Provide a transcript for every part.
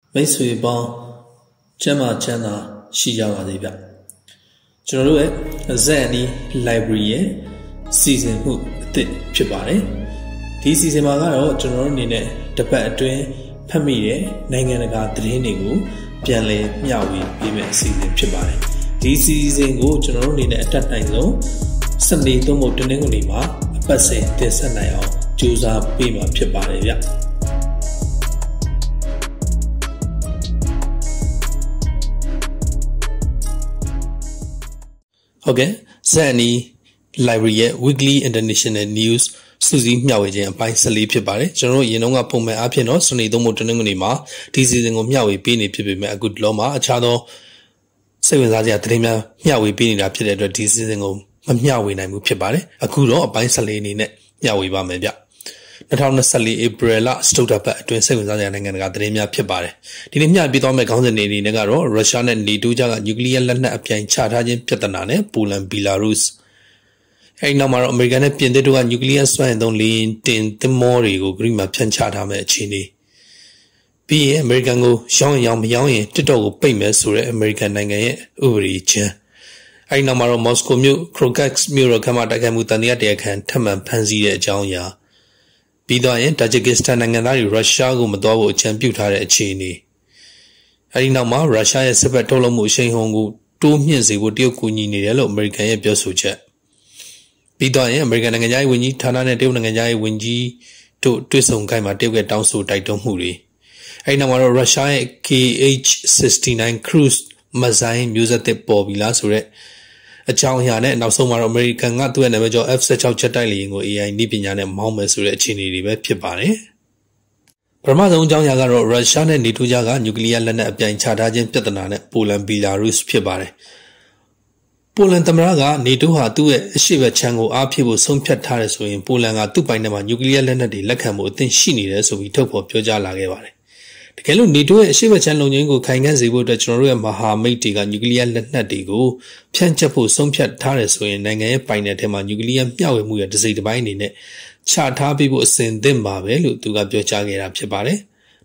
မိတ်ဆွေပေါင်းကျမ်းမာချမ်းသာရှိကြပါစေဗျကျွန်တော်တို့ရဲ့ဇက်အနီး library ရဲ့စီစဉ်မှုအသစ်ဖြစ်ပါတယ်ဒီစီစဉ်မှာကတော့ကျွန်တော်တို့အနေနဲ့တစ်ပတ်အတွင်းဖတ်မိတဲ့နိုင်ငံတကာသတင်းတွေကိုပြန်လည်မျှဝေပေးမယ့်အစီအစဉ်ဖြစ်ပါတယ်ဒီစီစဉ်ကိုကျွန်တော်တို့အနေနဲ့အတက်နိုင်ဆုံးစနေသုံးဖို့တနင်္ဂနွေမှာအပတ်စဉ်တင်ဆက်နိုင်အောင်ကြိုးစားပေးမှာဖြစ်ပါတယ်ဗျဟုတ်ကဲ့ဇက်အနီး library ရဲ့ weekly international news စူးစီးမျှဝေခြင်းအပိုင်း14ဖြစ်ပါတယ်ကျွန်တော်တို့အရင်ကပုံမှန်အားဖြင့်တော့စနေသုံးဖို့တနင်္ဂနွေမှာဒီစီစဉ်ကိုမျှဝေပေးနေဖြစ်ပေမဲ့အခုဒီလောမှာအခြားသောစိတ်ဝင်စားစရာသတင်းများမျှဝေပေးနေတာဖြစ်တဲ့အတွက်ဒီစီစဉ်ကိုမမျှဝေနိုင်ဘူးဖြစ်ပါတယ်အခုတော့အပိုင်း14အနေနဲ့မျှဝေပါမယ်ဗျ2024 April လစတုတ္ထပတ်အတွင်းစိတ်ဝင်စားစရာနိုင်ငံတကာသတင်းများဖြစ်ပါတယ်ဒီနေ့မျှပြသွားမယ့်ခေါင်းစဉ်တွေအနေနဲ့ကတော့ရုရှားနဲ့နေတိုးကြားကနျူကလ িয়ার လက်နက်အပြိုင်ချထားခြင်းပြဿနာနဲ့ပိုလန်ဘီလာရုစ်အဲဒီနောက်မှာတော့အမေရိကန်နဲ့ပြင်သစ်တို့ကနျူကလ িয়ার စွမ်းအင်သုံးလေယာဉ်တင်သင်္ဘောတွေကိုဂရိမှာဖြန့်ချထားမယ့်အခြေအနေပြီးရင်အမေရိကန်ကိုရောင်းမရောင်းရင်တစ်တော့ကိုပိတ်မယ်ဆိုတဲ့အမေရိကန်နိုင်ငံရဲ့ဥပဒေချင်းအဲဒီနောက်မှာတော့မော်စကိုမြို့ခရိုကက်စ်မြို့တော်ခမ်းမတိုက်ခိုက်မှုတန်တရားခံထပ်မံဖမ်းဆီးတဲ့အကြောင်းအရာပြီးတော့ရင်တာဂျစ်ကစ္စတန်နိုင်ငံသားတွေရုရှားကိုမတော်ဖို့အကြံပြုထားတဲ့အခြေအနေအဲဒီနောက်မှာရုရှားရဲ့စစ်ဘက်ထုတ်လုပ်မှုအရှိန်ဟုန်ကိုတိုးမြင့်စေဖို့တရုတ်ကူညီနေတယ်လို့အမေရိကန်ရဲ့ပြောဆိုချက်ပြီးတော့ရင်အမေရိကန်နိုင်ငံသားဝန်ကြီးဌာနနဲ့တရုတ်နိုင်ငံသားဝန်ကြီးတို့တွေ့ဆုံခိုင်းမှာတရုတ်ကတောင်းဆိုတိုက်တွန်းမှုတွေအဲဒီနောက်မှာတော့ရုရှားရဲ့ KH-69 cruise မစ်ဇိုင်းမျိုးဆက်သစ်ပေါ်ပြီလားဆိုတဲ့အကြောင်းအရာနဲ့နောက်ဆုံးမှာတော့အမေရိကန်ကသူ့ရဲ့နာမည်ကျော် F-16 ချက်တိုက်လေယာဉ်ကို AI နည်းပညာနဲ့မောင်းမယ်ဆိုတဲ့အခြေအနေတွေပဲဖြစ်ပါတယ်ပထမဆုံးအကြောင်းအရာကတော့ရုရှားနဲ့နေတိုးကြားကနျူကလ িয়ার လက်နက်အပြိုင်ချထားခြင်းပြဿနာနဲ့ပိုလန်ဘီလာရုစ်ဖြစ်ပါတယ်ပိုလန်သမ္မတကနေတိုးဟာသူ့ရဲ့အရှေ့ဘက်ခြမ်းကိုအားဖြည့်ဖို့ဆုံးဖြတ်ထားတယ်ဆိုရင်ပိုလန်ကသူ့ပိုင်ထဲမှာနျူကလ িয়ার လက်နက်တွေလက်ခံဖို့အသင့်ရှိနေတယ်ဆိုပြီးထုတ်ဖော်ပြောကြားလာခဲ့ပါတယ်တကယ်လို့နေတိုးရဲ့အရှေ့ဘက်ခြမ်းလုံခြုံရေးကိုခိုင်ခံ့စေဖို့အတွက်ကျွန်တော်တို့ရဲ့မဟာမိတ်တွေကနျူကလ িয়ার လက်နက်တွေကိုဖြန့်ကျက်ဖို့ဆုံးဖြတ်ထားတယ်ဆိုရင်နိုင်ငံရဲ့ပိုင်နယ်ထဲမှာနျူကလ িয়ার မျှဝေမှုရဲ့တစ်စိတ်တစ်ပိုင်းအနေနဲ့ချထားပေးဖို့အစဉ်သင့်ပါပဲလို့သူကပြောကြားခဲ့တာဖြစ်ပါတယ်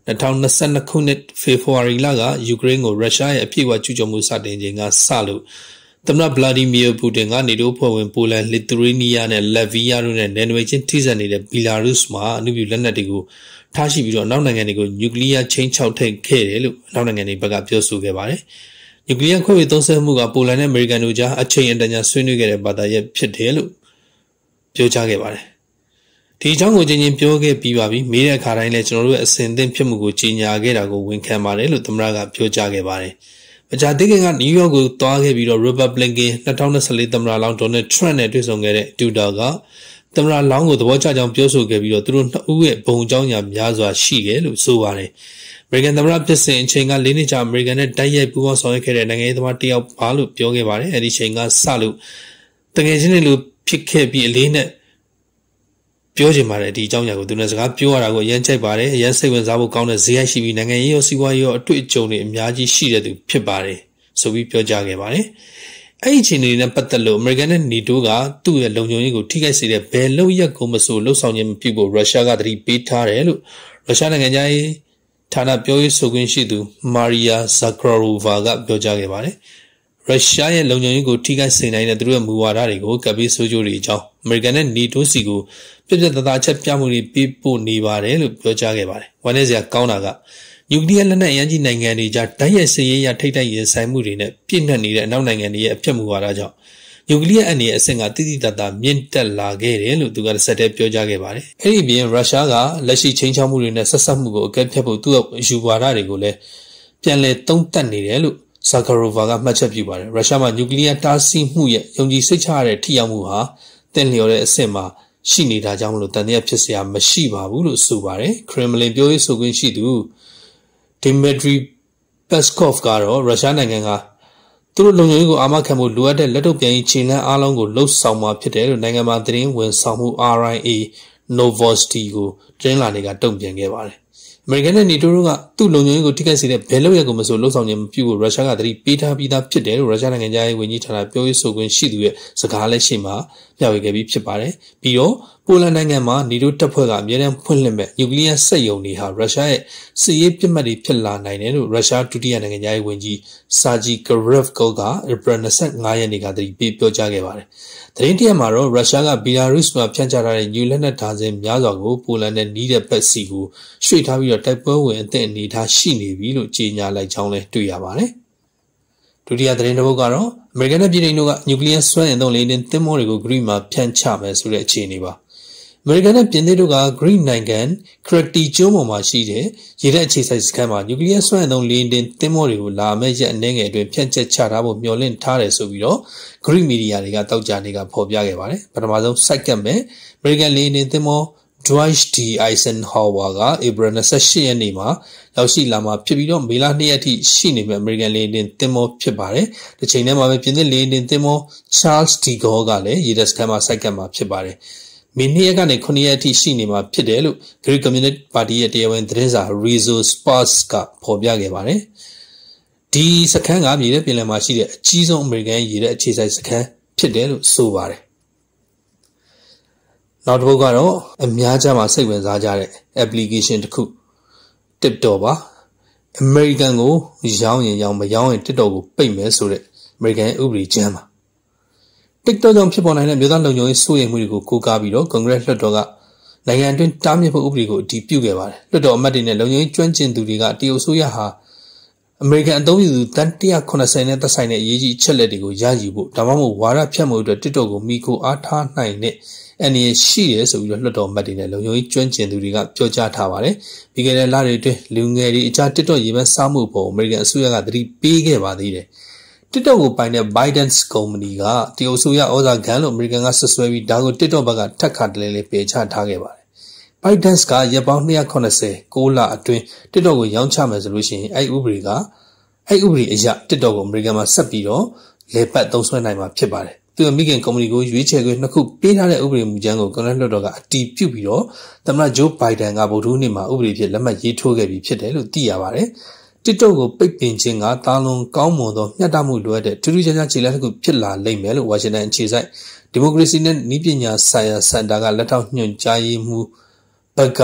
2022ခုနှစ်ဖေဖော်ဝါရီလကယူကရိန်းကိုရုရှားရဲ့အပြည့်အဝကျူးကျော်မှုစတင်ချိန်ကစလို့သမ္မတဗလာဒီမီယာပူတင်ကနေတိုးဖွဲ့ဝင်ပိုလန်လစ်သူရေးနီးယားနဲ့လက်ဗီးယားတို့နဲ့နယ်နိမိတ်ချင်းထိစပ်နေတဲ့ဘီလာရုစ်မှာအနုပြုလက်နက်တွေကိုထားရှိပြီးတော့နောက်နိုင်ငံတွေကိုနျူကလ িয়ার ချင်းချောက်ထိတ်ခဲ့တယ်လို့နောက်နိုင်ငံတွေဘက်ကပြောဆိုခဲ့ပါတယ်နျူကလ িয়ার ခွဲဝေသုံးစွဲမှုကပိုလန်နဲ့အမေရိကန်တို့ကြားအချိန်အတန်ကြာဆွေးနွေးခဲ့တဲ့ဘာသာရပ်ဖြစ်တယ်လို့ပြောကြားခဲ့ပါတယ်ဒီအကြောင်းကိုချင်းပြောခဲ့ပြီးပါပြီမေးတဲ့အခါတိုင်းလည်းကျွန်တော်တို့ရဲ့အစဉ်အသင့်ဖြစ်မှုကိုကြီးညာခဲ့တာကိုဝန်ခံပါတယ်လို့သမ္မတကပြောကြားခဲ့ပါတယ်မကြာသေးခင်ကနယူးယောက်ကိုသွားခဲ့ပြီးတော့ Republican 2024 သမ္မတလောင်း Donald Trump နဲ့တွေ့ဆုံခဲ့တဲ့တူတာကသမ္မတလောင်းကိုသဘောကျကြောင်းပြောဆိုခဲ့ပြီးတော့သူတို့နှစ်ဦးရဲ့ဘုံအကြောင်းအရာများစွာရှိတယ်လို့ဆိုပါတယ်အမေရိကန်သမ္မတဖြစ်စဉ်အချိန်က၄နှစ်ကြာအမေရိကန်နဲ့တိုက်ရိုက်ပူးပေါင်းဆောင်ရွက်ခဲ့တဲ့နိုင်ငံရေးသမားတစ်ယောက်ပါလို့ပြောခဲ့ပါတယ်အဲဒီအချိန်ကစလို့တကယ်ချင်းတွေလို့ဖြစ်ခဲ့ပြီးအလေးနဲ့ပြောချင်ပါတယ်ဒီအကြောင်းအရာကိုသူနဲ့စကားပြောရတာကိုအရင်ကြိုက်ပါတယ်အရင်စိတ်ဝင်စားဖို့ကောင်းတဲ့ဇယိုက်ရှိပြီးနိုင်ငံရေးရောစီးပွားရေးရောအတွေ့အကြုံတွေအများကြီးရှိတဲ့သူဖြစ်ပါတယ်ဆိုပြီးပြောကြားခဲ့ပါတယ်အဲ့ဒီအချိန်တွေနဲ့ပတ်သက်လို့အမေရိကန်နဲ့နေတိုးကသူ့ရဲ့လုံခြုံရေးကိုထိခိုက်စေတဲ့ဘယ်လောက်ရက်ကိုမဆိုလှုပ်ဆောင်ခြင်းမပြုဖို့ရုရှားကတတိပေးထားတယ်လို့ရုရှားနိုင်ငံသားရေးဌာနပြောရေးဆိုခွင့်ရှိသူမာရီယာဇာခရိုဗာကပြောကြားခဲ့ပါတယ်ရုရှားရဲ့လုံခြုံရေးကိုထိခိုက်စေနိုင်တဲ့သူတို့ရဲ့မူဝါဒတွေကိုကပ်ပြီးဆိုးကျိုးတွေအကြောင်းအမေရိကန်နဲ့နေတိုးစီကိုပြည့်ပြည့်သားသားချက်ပြမှုတွေပေးပို့နေပါတယ်လို့ပြောကြားခဲ့ပါတယ်။ဝမ်းနည်းစရာကောင်းတာကနျူကလ িয়ার လက်နက်အင်ကြီးနိုင်ငံတွေကြားတိုက်ရိုက်စစ်ရေးရထိပ်တိုက်ရင်ဆိုင်မှုတွေနဲ့ပြည့်နှက်နေတဲ့အနောက်နိုင်ငံတွေရဲ့အပြတ်မူဝါဒကြောင့်နျူကလ িয়ার အန္တရာယ်အဆင့်ကတိတိတတ်တာမြင့်တက်လာခဲ့တယ်လို့သူကဆက်တဲ့ပြောကြားခဲ့ပါတယ်။အဲဒီပြင်ရုရှားကလက်ရှိချိန်ချောက်မှုတွေနဲ့ဆက်ဆက်မှုကိုအကဲဖြတ်ဖို့သူ့ရဲ့ယူဝါဒတွေကိုလည်းပြန်လည်သုံးသပ်နေတယ်လို့ဇာခရိုဗာကမှတ်ချက်ပြုပါတယ်ရုရှားမှာနျူကလ িয়ার တားဆီးမှုရဲ့ယုံကြည်စိတ်ချရတဲ့ထိရောက်မှုဟာတင့်လျော်တဲ့အဆင့်မှာရှိနေတာကြောင့်မလို့တန်တရားဖြစ်စရာမရှိပါဘူးလို့ဆိုပါတယ်ခရမ်မလင်ပြောရေးဆိုခွင့်ရှိသူဒီမက်ထရီပက်စကော့ဖ်ကတော့ရုရှားနိုင်ငံကသူတို့လုံခြုံရေးကိုအာမခံဖို့လိုအပ်တဲ့လက်ထုတ်ပြန်ရေးခြေလှမ်းအားလုံးကိုလှုပ်ဆောင်မှာဖြစ်တယ်လို့နိုင်ငံမှာသတင်းဝန်ဆောင်မှု RIA Novosti ကိုတင်းလာနေကတုံ့ပြန်ခဲ့ပါတယ်အမေရိကန်နဲ့နေတိုးတို့ကသူ့လုံခြုံရေးကိုထိခိုက်စေတဲ့ဘယ်လောက်ရက်ကိုမဆိုလှုပ်ဆောင်ခြင်းမပြုဖို့ရုရှားကတတိပေးထားပြီးသားဖြစ်တယ်လို့ရုရှားနိုင်ငံသားရေးဝန်ကြီးဌာနပြောရေးဆိုခွင့်ရှိသူရဲ့စကားလက်ရှိမှာပြဝေခဲ့ပြီးဖြစ်ပါတယ်ပြီးတော့ပိုလန်နိုင်ငံမှာနေတိုးတပ်ဖွဲ့ကအမြဲတမ်းဖွင့်လှစ်မဲ့နျူကလ িয়ার စက်ရုံတွေဟာရုရှားရဲ့စစ်ရေးပြစ်မှတ်တွေဖြစ်လာနိုင်တယ်လို့ရုရှားဒုတိယနိုင်ငံသားရေးဝန်ကြီးစာဂျီကရက်ဗ်ကောကဧပြီ25ရက်နေ့ကသတိပေးပြောကြားခဲ့ပါတယ်။သတင်းတရက်မှာတော့ရုရှားကဘီလာရုစ်မှာဖြန့်ချထားတဲ့ညူလက်နက်ဓာတ်စင်များစွာကိုပိုလန်နဲ့နီးတဲ့ဘက်စီကိုရွှေ့ထားပြီးတော့တိုက်ပွဲဝင်အသင့်အနေထားရှိနေပြီလို့ကြေညာလိုက်ကြောင်းလည်းတွေ့ရပါတယ်။ဒုတိယသတင်းတစ်ပုဒ်ကတော့အမေရိကန်နဲ့ပြည်ထောင်စုကနျူကလ িয়ার စွမ်းအင်သုံးလေယာဉ်သင်္ဘောတွေကိုဂရိမှာဖြန့်ချမယ်ဆိုတဲ့အခြေအနေပါအမေရိကန်နဲ့ပြင်သစ်တို့ကဂရိနိုင်ငံခရတီကျွန်းပေါ်မှာရှိတဲ့ရေတပ်အခြေစိုက်စခန်းမှာနျူကလ িয়ার စွမ်းအင်သုံးလေယာဉ်သင်္ဘောတွေကိုလာမယ့်ရက်အနည်းငယ်အတွင်းဖြန့်ကျက်ချထားဖို့မျှော်လင့်ထားတယ်ဆိုပြီးတော့ဂရိမီဒီယာတွေကတောက်ကြနေကဖော်ပြခဲ့ပါတယ်ပထမဆုံးစိုက်ကပ်မဲ့အမေရိကန်လေယာဉ်သင်္ဘောDwight D. Eisenhower ကဧပြီ28ရက်နေ့မှာရောက်ရှိလာမှာဖြစ်ပြီးတော့မေလ2ရက်ထိရှိနေမဲ့အမေရိကန်လေယာဉ်သင်္ဘောဖြစ်ပါတယ်။ဒီချိန်ထဲမှာပဲပြင်သစ်လေယာဉ်သင်္ဘော Charles de Gaulle ကလည်းရေတပ်စခန်းမှာစိုက်ကပ်မှာဖြစ်ပါတယ်။မေ2ရက်ကနေ9ရက်ထိရှိနေမှာဖြစ်တယ်လို့ Greek Communist Party ရဲ့တရားဝင်သတင်းစာ Rizzo Spars ကဖော်ပြခဲ့ပါတယ်။ဒီစခန်းကမြေထဲပင်လယ်မှာရှိတဲ့အကြီးဆုံးအမေရိကန်ရေတပ်အခြေစိုက်စခန်းဖြစ်တယ်လို့ဆိုပါတယ်။နောက်တစ်ပုဒ်ကတော့အများကြားမှာစိတ်ဝင်စားကြတဲ့ application တစ်ခု TikTok ပါ American ကိုရောင်းရင်ရောင်းမရောင်းရင် TikTok ကိုပိတ်မယ်ဆိုတဲ့ American ဥပဒေကြမ်းပါ TikTok ကြောင့်ဖြစ်ပေါ်နိုင်တဲ့မြို့သားလုံခြုံရေးစိုးရိမ်မှုတွေကိုကိုးကားပြီးတော့ Congress လွှတ်တော်ကနိုင်ငံအတွင်းတားမြစ်ဖို့ဥပဒေကိုအတည်ပြုခဲ့ပါတယ်လွှတ်တော်အမတ်တွေနဲ့လုံခြုံရေးကျွမ်းကျင်သူတွေကတရုတ်အစိုးရဟာအမေရိကန်အသုံးပြုသူတန်း190နဲ့သက်ဆိုင်တဲ့အရေးကြီးအချက်လက်တွေကိုရယူဖို့ဒါမှမဟုတ်ဝါဒဖြန့်မှုအတွက် TikTok ကိုမိခိုအားထားနိုင်တဲ့အနည်းရှိတယ်ဆိုပြီးတော့လွှတ်တော်အမတ်တွေနဲ့လုံခြုံရေးကျွမ်းကျင်သူတွေကပြောကြားထားပါတယ်။ပြီးခဲ့တဲ့လတွေအတွင်းလူငယ်တွေအကြား TikTok ရေပန်းစားမှုပေါ်အမေရိကန်အစိုးရကသတိပေးခဲ့ပါသေးတယ်။ TikTok ကိုပိုင်တဲ့ Biden's Company ကတရုတ်အစိုးရဩဇာခံလို့အမေရိကန်ကဆွဆွဲပြီးဒါကို TikTok ဘက်ကထပ်ခါတလဲလဲပယ်ချထားခဲ့ပါတယ်။ Biden's ကရက်ပေါင်း296လအတွင်း TikTok ကိုရောင်းချမယ်ဆိုလို့ရှိရင်အဲ့ဥပဒေအရ TikTok ကိုအမေရိကန်မှာဆက်ပြီးတော့လေပတ်သုံးစွဲနိုင်မှာဖြစ်ပါတယ်။သူ့မိခင်ကုမ္ပဏီကိုရွေးချယ်ခွင့်နှစ်ခုပေးထားတဲ့ဥပဒေမူကြမ်းကိုကွန်ဂရက်လွှတ်တော်ကအတည်ပြုပြီးတော့သမ္မတဂျိုးဘိုင်ဒန်ကဗုဒ္ဓဟူးနေ့မှာဥပဒေဖြစ်လက်မှတ်ရေးထိုးခဲ့ပြီးဖြစ်တယ်လို့သိရပါတယ်။ TikTok ကိုပိတ်ပင်ခြင်းကတာလွန်ကောင်းမွန်သောမျှတမှုလိုအပ်တဲ့ထူးထူးခြားခြားခြေလှမ်းတစ်ခုဖြစ်လာလိမ့်မယ်လို့ဝါရှင်တန်အခြေစိုက်ဒီမိုကရေစီနဲ့နည်းပညာဆိုင်ရာစင်တာကလက်ထောက်ညွှန်ကြားရေးမှူးဘကာ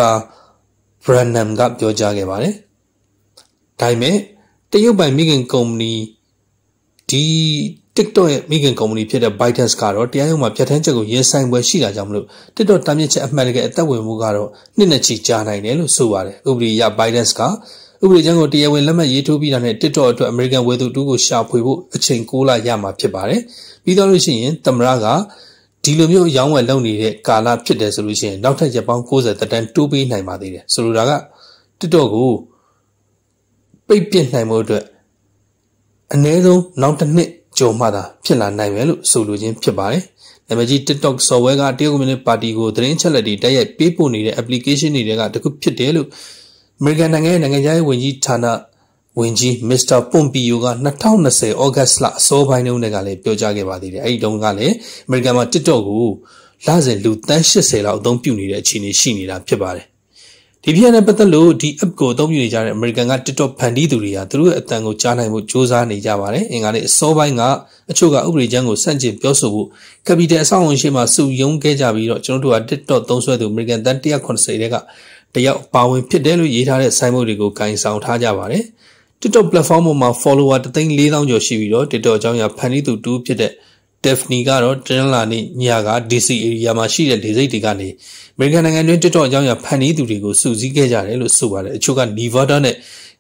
Branham ကပြောကြားခဲ့ပါတယ်။ဒါပေမဲ့တရုတ်ပိုင်မိခင်ကုမ္ပဏီဒီ TikTok ရဲ့မိခင်ကုမ္ပဏီဖြစ်တဲ့ Biden's ကတော့တရားရုံးမှာပြဋ္ဌာန်းချက်ကိုရင်ဆိုင်ပွဲရှိတာကြောင့်မလို့ TikTok တားမြစ်ချက်အမှန်တကယ်အသက်ဝင်မှုကတော့နှစ်နဲ့ချီကြာနိုင်တယ်လို့ဆိုပါတယ်။ဥပဒေအရ Biden's ကဥပဒေကြမ်းကိုတရားဝင်လက်မှတ်ရေးထိုးပြီးတာနဲ့ TikTok အတွက်အမေရိကန်ဝယ်သူတူကိုရှာဖွေဖို့အချိန်6လရမှာဖြစ်ပါတယ်။ပြီးတော့လို့ရှိရင်သမ္မတကဒီလိုမျိုးရောင်းဝယ်လုပ်နေတဲ့ကာလဖြစ်တယ်ဆိုလို့ရှိရင်နောက်ထပ်ရက်ပေါင်း90သက်တမ်းတိုးပေးနိုင်ပါသေးတယ်။ဆိုလိုတာက TikTok ကိုပိတ်ပစ်နိုင်မှုအတွက်အနည်းဆုံးနောက်တစ်နှစ်ကျော်မှသာဖြစ်လာနိုင်မယ်လို့ဆိုလိုခြင်းဖြစ်ပါတယ်။နာမည်ကြီး TikTok software ကတရုတ်ကွန်မြူနစ်ပါတီကိုသတင်းချက်လက်တွေတိုက်ရိုက်ပေးပို့နေတဲ့ application တွေကတခုဖြစ်တယ်လို့အမေရိကန်နိုင်ငံရဲ့နိုင်ငံခြားရေးဝန်ကြီးဌာနဝန်ကြီး Mr. Pompeo က2020 August လအစောပိုင်းတုန်းကလည်းပြောကြားခဲ့ပါသေးတယ်။အဲဒီတုန်းကလည်းအမေရိကန်မှာ TikTok ကိုလစဉ်လူသန်း80လောက်အသုံးပြုနေတဲ့အခြေအနေရှိနေတာဖြစ်ပါတယ်။ဒီပြနဲ့ပတ်သက်လို့ဒီ app ကိုအသုံးပြုနေကြတဲ့အမေရိကန်က TikTok ဖန်တီးသူတွေကသူတို့ရဲ့အတန်ကိုကြားနိုင်ဖို့စ조사နေကြပါတယ်။အင်္ဂါနေ့အစောပိုင်းကအချို့ကဥပဒေကြမ်းကိုစန့်ကျင်ပြောဆိုဖို့ Capital အဆောက်အအုံရှိမှစုယုံခဲ့ကြပြီးတော့ကျွန်တော်တို့က TikTok သုံးစွဲသူအမေရိကန်တန်း190တဲ့ကတယောက်ပါဝင်ဖြစ်တယ်လို့ရေးထားတဲ့ဆိုင်းဘုတ်တွေကိုကင်ဆောင်ထားကြပါတယ်။ TikTok platform ပေါ်မှာ follower 3,400,000ကျော်ရှိပြီးတော့ TikTok အကြောင်းအရာဖန်တီးသူတူဖြစ်တဲ့ Daphne ကတော့တနင်္လာနေ့ညက DC area မှာရှိတဲ့လေဆိပ်တွေကနေအမေရိကန်နိုင်ငံတွင်း TikTok အကြောင်းအရာဖန်တီးသူတွေကိုစုစည်းခဲ့ကြတယ်လို့ဆိုပါတယ်အချို့က Nevada နဲ့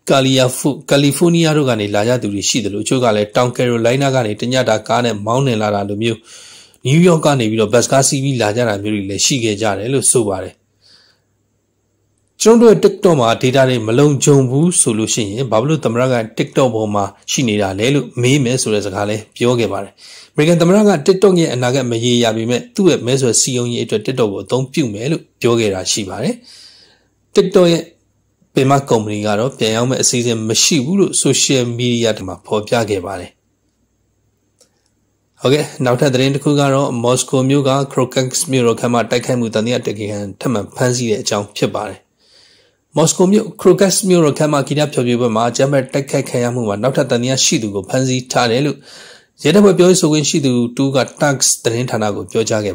California တို့ကနေလာကြသူတွေရှိတယ်လို့အချို့ကလည်းတောင် Carolina ကနေတညတာကားနဲ့မောင်းနှင်လာတာလိုမျိုး New York ကနေပြီးတော့ဘတ်ကားစီးပြီးလာကြတာမျိုးတွေလည်းရှိခဲ့ကြတယ်လို့ဆိုပါတယ်ကျွန်တော်တို့ TikTok မှာ data တွေမလုံခြုံဘူးဆိုလို့ရှိရင်ဘာလို့သမ္မတက TikTok ပေါ်မှာရှိနေတာလဲလို့မေးမယ်ဆိုတဲ့စကားလည်းပြောခဲ့ပါတယ်အမေရိကန်သမ္မတက TikTok ရဲ့အနာဂတ်မရေရာပေမဲ့သူ့ရဲ့မဲဆွယ်စီယုံရေးအတွက် TikTok ကိုအသုံးပြုမယ်လို့ပြောခဲ့တာရှိပါတယ် TikTok ရဲ့ပင်မကုမ္ပဏီကတော့ပြန်ရောက်မဲ့အစီအစဉ်မရှိဘူးလို့ social media တွေမှာဖော်ပြခဲ့ပါတယ်ဟုတ်ကဲ့နောက်ထပ်သတင်းတစ်ခုကတော့မော်စကိုမြို့က Krokets မြို့တော်ခမ်းမတိုက်ခိုက်မှုတန်တရားတကယ်ထပ်မံဖမ်းဆီးတဲ့အကြောင်းဖြစ်ပါတယ်မော်စကိုမြို့ Krokets မြို့တော်ခမ်းမဂီတဖျော်ဖြေပွဲမှာဂျမတ်တိုက်ခိုက်ခံရမှုမှာနောက်ထပ်တန်တရားရှိသူကိုဖမ်းဆီးထားတယ်လို့ရဲတပ်ဖွဲ့ပြောရေးဆိုခွင့်ရှိသူတူက Tax သတင်းဌာနကိုပြောကြားခဲ့ပါတယ်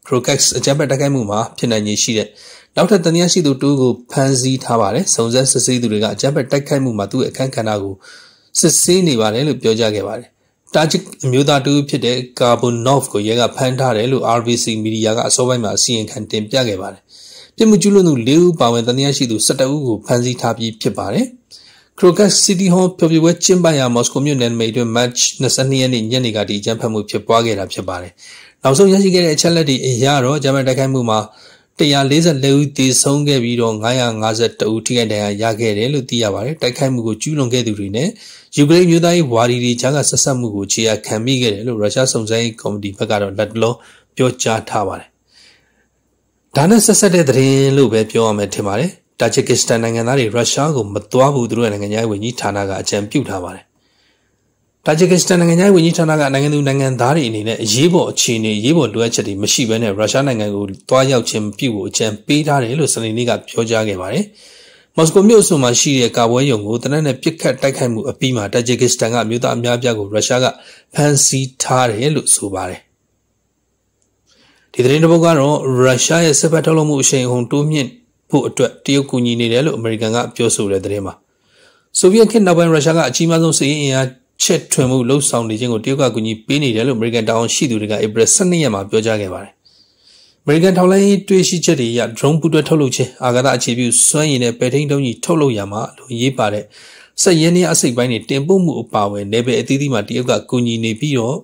Crocax အကြမ်းဖက်တိုက်ခိုက်မှုမှာဖြစ်နိုင်ခြေရှိတဲ့နောက်ထပ်တနည်းရှိသူတူကိုဖမ်းဆီးထားပါတယ်စုံစမ်းစစ်ဆေးသူတွေကအကြမ်းဖက်တိုက်ခိုက်မှုမှာသူ့အခမ်းကဏ္ဍကိုစစ်ဆေးနေပါတယ်လို့ပြောကြားခဲ့ပါတယ်တာဂျစ်အမျိုးသားတူဖြစ်တဲ့ကာဘွန်နော့ဖ်ကိုရဲကဖမ်းထားတယ်လို့ RBC မီဒီယာကအစောပိုင်းမှာအစီရင်ခံတင်ပြခဲ့ပါတယ်ပြစ်မှုကျူးလွန်သူ၄ဦးပါဝင်တနည်းရှိသူ17ဦးကိုဖမ်းဆီးထားပြီးဖြစ်ပါတယ်Crocax City Hall ဖျော်ဖြေပွဲကျင်းပရာမော်စကိုမြို့နယ်မိတ်တွင် March 22ရက်နေ့ညနေကဒီအကြမ်းဖက်မှုဖြစ်ပွားခဲ့တာဖြစ်ပါတယ်နောက်ဆုံးရရှိခဲ့တဲ့အချက်လက်တွေအရတော့ဂျမန်တိုက်ခိုက်မှုမှာ144ဦးသေဆုံးခဲ့ပြီးတော့952ဦးထိခိုက်ဒဏ်ရာရခဲ့တယ်လို့သိရပါတယ်တိုက်ခိုက်မှုကိုကျူးလွန်ခဲ့သူတွေနဲ့ယူကရိန်းမျိုးသားရေးဝါဒီတွေကြားကဆက်ဆက်မှုကိုခြေရာခံမိခဲ့တယ်လို့ရုရှားစုံစမ်းရေးကော်မတီဘက်ကတော့လက်တလုံးပြောကြားထားပါတယ်ဒါနဲ့ဆက်ဆက်တဲ့သတင်းလို့ပဲပြောရမယ်ထင်ပါတယ်တာဂျစ်ကစ္စတန်နိုင်ငံသားတွေရုရှားကိုမသွားဘူးသူတို့ရဲ့နိုင်ငံခြားရေးဝန်ကြီးဌာနကအကြံပြုထားပါတယ်တာဂျစ်ကစ္စတန်နိုင်ငံခြားရေးဝန်ကြီးဌာနကနိုင်ငံသူနိုင်ငံသားတွေအနေနဲ့အရေးပေါ်အခြေအနေအရေးပေါ်လိုအပ်ချက်တွေမရှိဘဲနဲ့ရုရှားနိုင်ငံကိုသွားရောက်ခြင်းမပြုဖို့အကြံပေးထားတယ်လို့စနေနေ့ကပြောကြားခဲ့ပါတယ်မော်စကိုမြို့အဆိုမှာရှိတဲ့ကာပွဲရုံကိုတနက်နဲ့ပြစ်ခတ်တိုက်ခိုက်မှုအပြီးမှာတာဂျစ်ကစ္စတန်ကအမျိုးသားအများပြားကိုရုရှားကဖမ်းဆီးထားတယ်လို့ဆိုပါတယ်ဒီသတင်းတစ်ပုဒ်ကတော့ရုရှားရဲ့စစ်ဘက်ထုတ်လုပ်မှုအရှိန်အဟုန်တိုးမြင့်ဖို့အတွက်တရုတ်ကူညီနေတယ်လို့အမေရိကန်ကပြောဆိုတဲ့သတင်းမှာဆိုဗီယက်ခေတ်နောက်ပိုင်းရုရှားကအကြီးမားဆုံးစစ်ရေးအင်အားချက်ထွင်မှုလှုပ်ဆောင်နေခြင်းကိုတရုတ်ကကူညီပေးနေတယ်လို့အမေရိကန်တာဝန်ရှိသူတွေကဧပြီ12ရက်မှာပြောကြားခဲ့ပါတယ်။အမေရိကန်ထောက်လှမ်းရေးတွေ့ရှိချက်တွေအရ drone ပူးတွဲထုတ်လုပ်ခြင်းအာကာသအခြေပြုစွမ်းရည်နဲ့ပဲထိန်းဒုံးကြီးထုတ်လုပ်ရမှာလို့ရေးပါတဲ့စက်ရင်းနှီးအစိတ်ပိုင်းတွေတင်ပို့မှုအပါအဝင်နယ်ပယ်အသီးသီးမှာတရုတ်ကကူညီနေပြီးတော့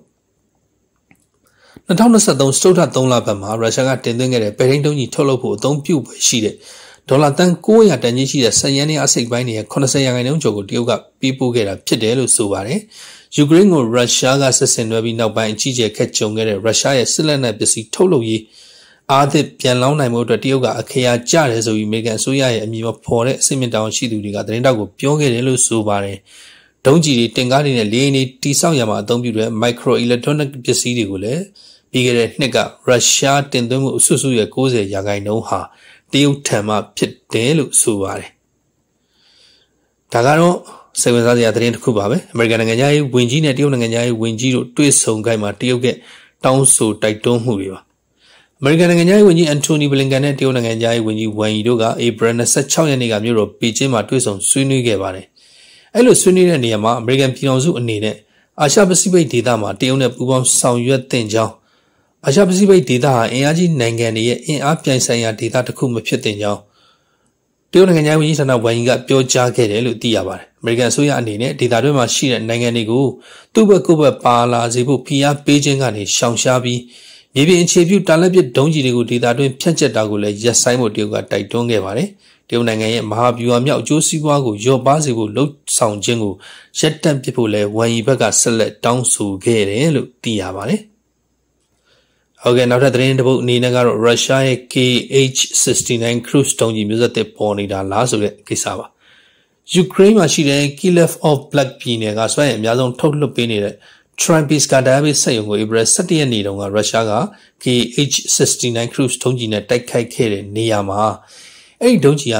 2023စတုတ္ထ3လပတ်မှာရုရှားကတင်သွင်းခဲ့တဲ့ပဲထိန်းဒုံးကြီးထုတ်လုပ်ဖို့အသုံးပြုပဲရှိတဲ့ဒေါ်လာတန်900တန်ကြီးရှိတဲ့စက်ရင်းနှီးအစိတ်ပိုင်းတွေရဲ့80%ကျော်ကိုတရုတ်ကပေးပို့ခဲ့တာဖြစ်တယ်လို့ဆိုပါတယ်။ယူကရိန်းကိုရုရှားကဆက်ဆင်နွှဲပြီးနောက်ပိုင်းအကြီးကျယ်ခက်ကြုံခဲ့တဲ့ရုရှားရဲ့စစ်လက်နက်ပစ္စည်းထုတ်လုပ်ရေးအားသစ်ပြန်လောင်းနိုင်မှုအတွက်တရုတ်ကအခရာကျတယ်ဆိုပြီးအမေရိကန်အစိုးရရဲ့အမည်မဖော်တဲ့အစိမ့်မြင့်တောင်ရှိသူတွေကသတင်းတောက်ကိုပြောခဲ့တယ်လို့ဆိုပါတယ်။ဒုံးကျည်တွေတင်ကားတွေနဲ့လေယာဉ်တွေတိစောက်ရမှာအသုံးပြုတဲ့ micro electronic ပစ္စည်းတွေကိုလည်းပြီးခဲ့တဲ့နှစ်ကရုရှားတင်သွင်းမှုအစုစုရဲ့90%ဟာတရုတ်ထံမှဖြစ်တယ်လို့ဆိုပါတယ်ဒါကတော့စိတ်ဝင်စားစရာသတင်းတစ်ခုပါပဲအမေရိကန်နိုင်ငံသားရေးဝန်ကြီးနဲ့တရုတ်နိုင်ငံသားရေးဝန်ကြီးတို့တွေ့ဆုံခိုင်းမှာတရုတ်ကတောင်းဆိုတိုက်တွန်းမှုတွေပါအမေရိကန်နိုင်ငံသားရေးဝန်ကြီးအန်တိုနီဘလင်ကန်နဲ့တရုတ်နိုင်ငံသားရေးဝန်ကြီးဝမ်ယီတို့ကဧပြီ26ရက်နေ့ကမြို့တော်ပေကျင်းမှာတွေ့ဆုံဆွေးနွေးခဲ့ပါတယ်အဲ့လိုဆွေးနွေးတဲ့နေရာမှာအမေရိကန်ပြည်ထောင်စုအနေနဲ့အာရှပစိဖိတ်ဒေသမှာတရုတ်နဲ့ပူးပေါင်းဆောင်ရွက်တင်ကြောင်းအာရှပစိဖိတ်ဒေသဟာအင်အားကြီးနိုင်ငံတွေရဲ့အင်အားပြိုင်ဆိုင်ရာဒေသတစ်ခုမဖြစ်တဲ့ကြောင်းတရုတ်နိုင်ငံဝန်ကြီးဌာနဝန်ကြီးကပြောကြားခဲ့တယ်လို့သိရပါတယ်။အမေရိကန်အစိုးရအနေနဲ့ဒေသတွင်းမှာရှိတဲ့နိုင်ငံတွေကိုသူ့ဘက်ကိုယ်ဘက်ပါလာစေဖို့ဖိအားပေးခြင်းကနေရှောင်ရှားပြီးမြေပြင်အခြေပြုတာလက်ပစ်ဒုံးကျည်တွေကိုဒေသတွင်းဖျက်ချက်တာကိုလည်းရပ်ဆိုင်းဖို့တရုတ်ကတိုက်တွန်းခဲ့ပါတယ်။တရုတ်နိုင်ငံရဲ့မဟာဗျူဟာမြောက်အကျိုးစီးပွားကိုလျော့ပါစေဖို့လှုံ့ဆော်ခြင်းကိုရပ်တန့်ပစ်ဖို့လည်းဝန်ကြီးဘက်ကဆက်လက်တောင်းဆိုခဲ့တယ်လို့သိရပါတယ်။ဟုတ်ကဲ့နောက်ထပ်သတင်းတစ်ပုဒ်အနေနဲ့ကတော့ရုရှားရဲ့ KH-69 cruise ဒုံးကျည်မျိုးဆက်သစ်ပေါ်နေတာလားဆိုတဲ့ကိစ္စပါယူကရိန်းမှာရှိတဲ့ Kiev of Black ပြည်နယ်ကစွမ်းရည်အများဆုံးထုတ်လွှတ်ပေးနေတဲ့ Trimpiska ဒါဘိစက်ရုံကိုဧပြီ17ရက်နေ့တုန်းကရုရှားက KH-69 cruise ဒုံးကျည်နဲ့တိုက်ခိုက်ခဲ့တဲ့နေရာမှာအဲ့ဒီဒုံးကျည်ဟာ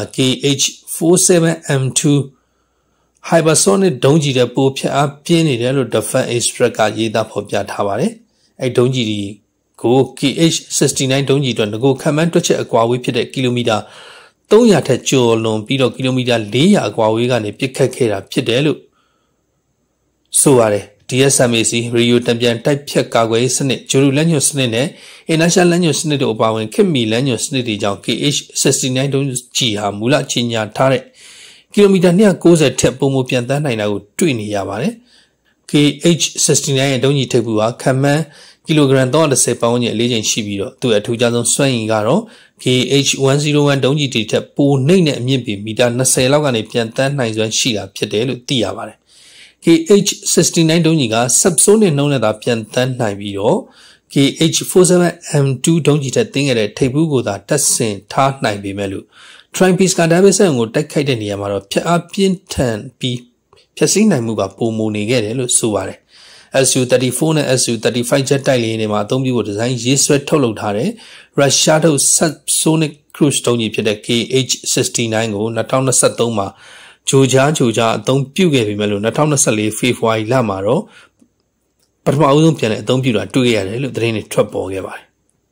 KH-47M2 hypersonic ဒုံးကျည်တဲ့ပိုဖြတ်အားပြင်းနေတယ်လို့ Defense Express ကရေးသားဖော်ပြထားပါတယ်အဲ့ဒုံးကျည်ကို KH-69 ဒုံးကျည်အတွက်ငကိုခံမှန်းတွက်ချက်အကွာအဝေးဖြစ်တဲ့ကီလိုမီတာ300ထက်ကျော်လွန်ပြီးတော့ကီလိုမီတာ400အကွာအဝေးကနေပစ်ခတ်ခဲ့တာဖြစ်တယ်လို့ဆိုရတယ် DSMAC ရေဒီယိုတံပြန်တိုက်ဖြတ်ကာကွယ်ရေးစနစ်ဂျိုရူလက်ညွှန်စနစ်နဲ့ Inertial လက်ညွှန်စနစ်တို့အပါအဝင်ခေတ်မီလက်ညွှန်စနစ်တွေကြောင့် KH-69 ဒုံးကျည်ဟာမူလကြီးညာထားတဲ့ကီလိုမီတာ290ထက်ပိုမိုပြန်တန်းနိုင်တာကိုတွေ့နေရပါတယ် KH-69 ရဲ့ဒုံးကျည်ထိပ်ဖူးဟာခံမှန်းကီလိုဂရမ်310ပေါင်ကျင်အလေးချိန်ရှိပြီးတော့သူ့အထူးခြားဆုံးစွမ်းရည်ကတော့ KH-101 ဒုံးကျည်တွေထက်ပိုနှိမ့်တဲ့အမြင့်ပေမီတာ20လောက်ကနေပြန်တန်းနိုင်စွမ်းရှိတာဖြစ်တယ်လို့သိရပါတယ်။ KH-69 ဒုံးကျည်က subsonic နှုန်းနဲ့သာပြန်တန်းနိုင်ပြီးတော့ KH-47M2 ဒုံးကျည်ထက်တင်းခဲ့တဲ့ထိပ်ဖူးကိုသာတက်ဆင်ထားနိုင်ပေမဲ့လို့ Trimpiska ဒါဘိစက်ရုံကိုတိုက်ခိုက်တဲ့နေရာမှာတော့ဖြတ်အားပြင်းထန်ပြီးဖြတ်စည်းနိုင်မှုကပိုမိုနေခဲ့တယ်လို့ဆိုပါတယ်SU-34 နဲ့ SU-35 ဂျက်တိုက်လေယာဉ်တွေမှာအသုံးပြုဖို့ဒီဇိုင်းရေးဆွဲထုတ်လုပ်ထားတဲ့ရုရှားထုတ် subsonic cruise ဒုံးကျည်ဖြစ်တဲ့ KH-69 ကို2023မှာဂျိုဂျာအသုံးပြုခဲ့ပေမဲ့လို့2024ဖေဖော်ဝါရီလမှာတော့ပထမအဦးဆုံးပြန်တဲ့အသုံးပြုတာတွေ့ခဲ့ရတယ်လို့သတင်းတွေထွက်ပေါ်ခဲ့ပါတယ်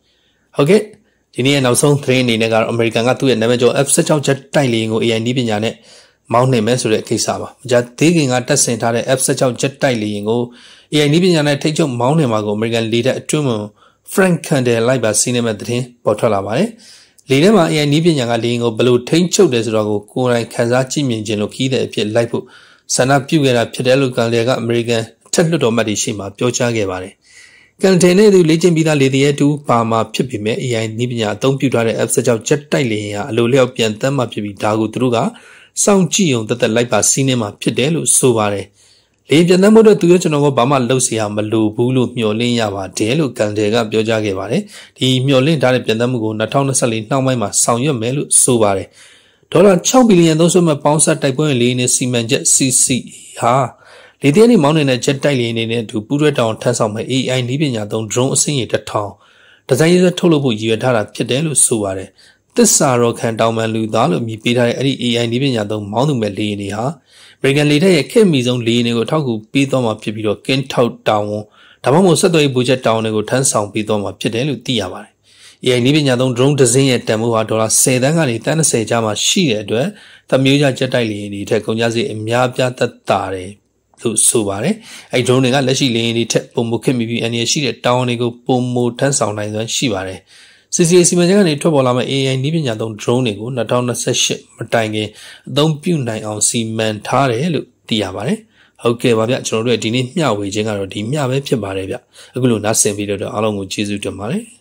ဟုတ်ကဲ့ဒီနေ့နောက်ဆုံးသတင်းအနေနဲ့ကတော့အမေရိကန်ကသူ့ရဲ့နာမည်ကျော် F16 jet တိုက်လေယာဉ်ကို AI နည်းပညာနဲ့မောင်းနှင်မယ်ဆိုတဲ့ကိစ္စပါ။ကြာသေးခင်ကတက်ဆင်ထားတဲ့ F16 jet တိုက်လေယာဉ်ကို AI နည်းပညာနဲ့ထိတ်ချုပ်မောင်းနှင်မှာကိုအမေရိကန်လေတပ်အတွင်းဝန် Frank Candle လိုက်ပါစီးနေမဲ့သတင်းပေါ်ထွက်လာပါတယ်။လေထဲမှာ AI နည်းပညာကလေယာဉ်ကိုဘယ်လိုထိန်းချုပ်တယ်ဆိုတော့ကိုယ်တိုင်ခန်းစားကြည့်မြင်ခြင်းလို့ခီးတဲ့အဖြစ်လိုက်ဖို့ဆန္ဒပြုခဲ့တာဖြစ်တယ်လို့ Candle ကအမေရိကန်ထက်လွှတ်တော်မှတ်တွေရှိမှပြောကြားခဲ့ပါတယ်။ကန်တယ်နဲ့သူလေ့ကျင့်ပြီးသားလေတရဲတူပါမှာဖြစ်ပေမဲ့ AI နည်းပညာအသုံးပြုထားတဲ့ F16 jet တိုက်လေယာဉ်ဟာအလိုလျောက်ပြန်သက်မှဖြစ်ပြီးဒါကိုသူတို့ကစောင့်ကြည့်အောင်တက်လိုက်ပါစီးနေမှာဖြစ်တယ်လို့ဆိုပါတယ်။လေပြန်သက်မှုတော့သူတို့ကျွန်တော်ကဘာမှလှုပ်ရှားမလိုဘူးလို့မျှော်လင့်ရပါတယ်လို့ကန်တယ်ကပြောကြားခဲ့ပါတယ်။ဒီမျှော်လင့်ထားတဲ့ပြန်သက်မှုကို2024နှောင်းပိုင်းမှာဆောင်ရွက်မယ်လို့ဆိုပါတယ်။ဒေါ်လာ6ဘီလီယံသုံးစွဲမဲ့ပေါင်းဆက်တိုက်ပွဲလေးနဲ့စီမံချက် CC ဟာလေတရဲနေမောင်းနေတဲ့ jet တိုက်လေယာဉ်တွေနဲ့အတူပူးတွဲတောင်ထမ်းဆောင်မဲ့ AI နည်းပညာသုံး drone အစင်းရေ1000ဒီဇိုင်းရေးထုတ်လုပ်ဖို့ရည်ရွယ်ထားတာဖြစ်တယ်လို့ဆိုပါတယ်။သစ္စာရောခံတောင်ပန်လူသားလို့မြည်ပေးထားတဲ့အဲ့ဒီ AI နည်းပညာသုံးမောင်းသူမဲ့လေယာဉ်တွေဟာအမေရိကန်လေတပ်ရဲ့ခေတ်မီဆုံးလေယာဉ်တွေကိုထောက်ကူပေးသွားမှာဖြစ်ပြီးတော့ကင်းထောက်တောင်ဝန်ဒါမှမဟုတ်ဆက်သွယ်ရေးဘူဂျက်တောင်တွေကိုထမ်းဆောင်ပေးသွားမှာဖြစ်တယ်လို့သိရပါတယ်။ AI နည်းပညာသုံး drone တစ်စင်းရဲ့တန်ဖိုးဟာဒေါ်လာ10သန်းကနေတန်း20ကျားမှာရှိတဲ့အတွက်သမမျိုးကြ jet တိုက်လေယာဉ်တွေထက်ကုန်ကျစရိတ်အများပြားသက်သာတယ်လို့ဆိုပါတယ်။အဲ့ drone တွေကလက်ရှိလေယာဉ်တွေထက်ပုံမခက်မိပြီးအန္တရာယ်ရှိတဲ့တောင်တွေကိုပုံမထမ်းဆောင်နိုင်စွမ်းရှိပါတယ်။ CCA စီမံချက်ကနေထွက်ပေါ်လာမဲ့ AI နည်းပညာသုံး drone တွေကို2028မတိုင်ခင်အသုံးပြုနိုင်အောင်စီမံထားတယ်လို့သိရပါတယ်။ဟုတ်ကဲ့ပါဗျကျွန်တော်တို့ဒီနေ့မျှဝေခြင်းကတော့ဒီမျှပဲဖြစ်ပါတယ်ဗျ။အခုလိုနားဆင်ပြီးတော့အားလုံးကိုကျေးဇူးတင်ပါတယ်။